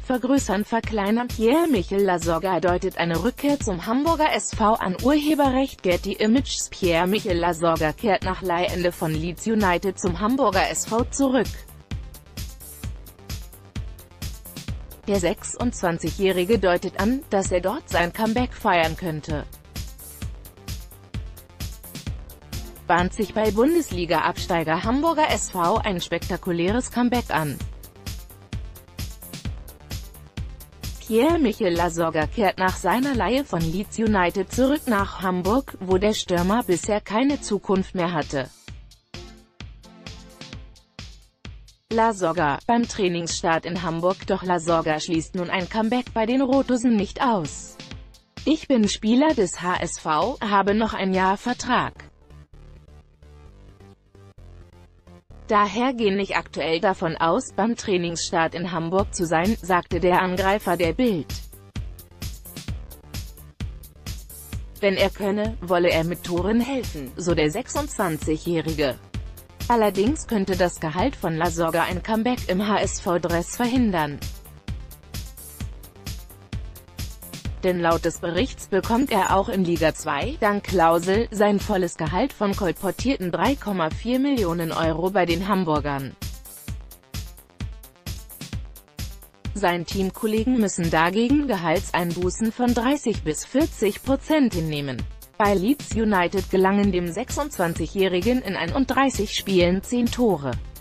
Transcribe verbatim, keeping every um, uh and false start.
vergrößern verkleinern. Pierre-Michel Lasogga deutet eine Rückkehr zum Hamburger S V an. Urheberrecht Getty Images. Pierre-Michel Lasogga kehrt nach Leihende von Leeds United zum Hamburger S V zurück. Der sechsundzwanzigjährige deutet an, dass er dort sein Comeback feiern könnte. Bahnt sich bei Bundesliga-Absteiger Hamburger S V ein spektakuläres Comeback an. Pierre-Michel Lasogga kehrt nach seiner Leihe von Leeds United zurück nach Hamburg, wo der Stürmer bisher keine Zukunft mehr hatte. Lasogga, beim Trainingsstart in Hamburg. Doch Lasogga schließt nun ein Comeback bei den Rotosen nicht aus. Ich bin Spieler des H S V, habe noch ein Jahr Vertrag. Daher gehe ich aktuell davon aus, beim Trainingsstart in Hamburg zu sein, sagte der Angreifer der Bild. Wenn er könne, wolle er mit Toren helfen, so der sechsundzwanzigjährige. Allerdings könnte das Gehalt von Lasogga ein Comeback im H S V-Dress verhindern. Denn laut des Berichts bekommt er auch in Liga zwei, dank Klausel, sein volles Gehalt von kolportierten drei Komma vier Millionen Euro bei den Hamburgern. Seine Teamkollegen müssen dagegen Gehaltseinbußen von dreißig bis vierzig Prozent hinnehmen. Bei Leeds United gelangen dem sechsundzwanzigjährigen in einunddreißig Spielen zehn Tore.